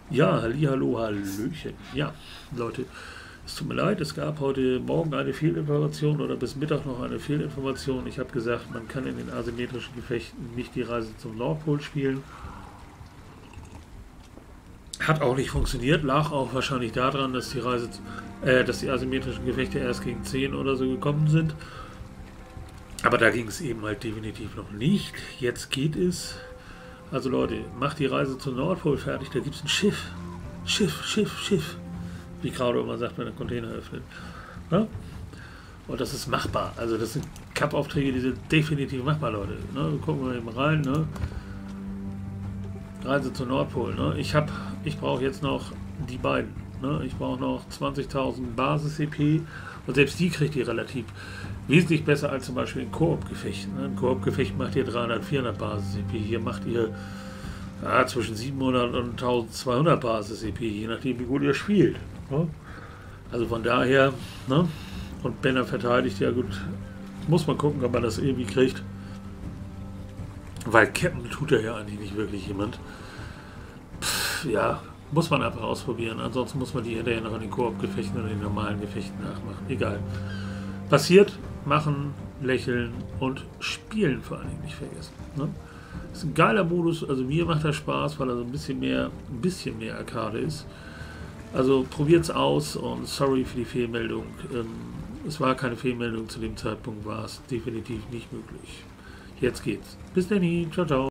Ja, hallihallo, hallöchen. Ja, Leute, es tut mir leid, es gab heute Morgen eine Fehlinformation oder bis Mittag noch eine Fehlinformation. Ich habe gesagt, man kann in den asymmetrischen Gefechten nicht die Reise zum Nordpol spielen. Hat auch nicht funktioniert, lag auch wahrscheinlich daran, dass dass die asymmetrischen Gefechte erst gegen 10 oder so gekommen sind. Aber da ging es eben halt definitiv noch nicht. Jetzt geht es. Also Leute, macht die Reise zum Nordpol fertig, da gibt es ein Schiff. Schiff. Wie Crowder immer sagt, wenn er Container öffnet. Ja? Und das ist machbar. Also das sind Cup-Aufträge, die sind definitiv machbar, Leute. Ne? Wir gucken mal eben rein. Ne? Reise zum Nordpol. Ne? Ich brauche jetzt noch die beiden. Ne? Ich brauche noch 20.000 Basis-CP und selbst die kriegt ihr relativ wesentlich besser als zum Beispiel in Koop-Gefechten. Ne? Ein Koop-Gefecht macht ihr 300, 400 Basis-CP. Hier macht ihr zwischen 700 und 1200 Basis-CP, je nachdem wie gut ihr spielt. Ne? Also von daher, ne? Und Banner verteidigt, ja gut, muss man gucken, ob man das irgendwie kriegt. Weil Captain tut er ja eigentlich nicht wirklich jemand. Ja, muss man einfach ausprobieren. Ansonsten muss man die hinterher noch in den Koop-Gefechten oder den normalen Gefechten nachmachen. Egal. Passiert, machen, lächeln und spielen vor allen Dingen nicht vergessen. Ne? Ist ein geiler Modus, also mir macht das Spaß, weil er so ein bisschen mehr Arcade ist. Also probiert's aus und sorry für die Fehlmeldung. Es war keine Fehlmeldung, zu dem Zeitpunkt war es definitiv nicht möglich. Jetzt geht's. Bis dann, ciao, ciao.